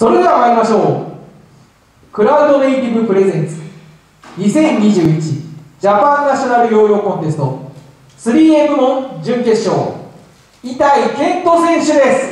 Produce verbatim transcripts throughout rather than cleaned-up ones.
それでは参りましょう。クラウドネイティブプレゼンツにせんにじゅういちジャパンナショナルヨーヨーコンテスト スリーエー 部門準決勝、伊泰健人選手です。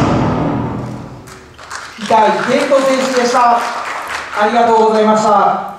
伊泰健人選手でした。ありがとうございました。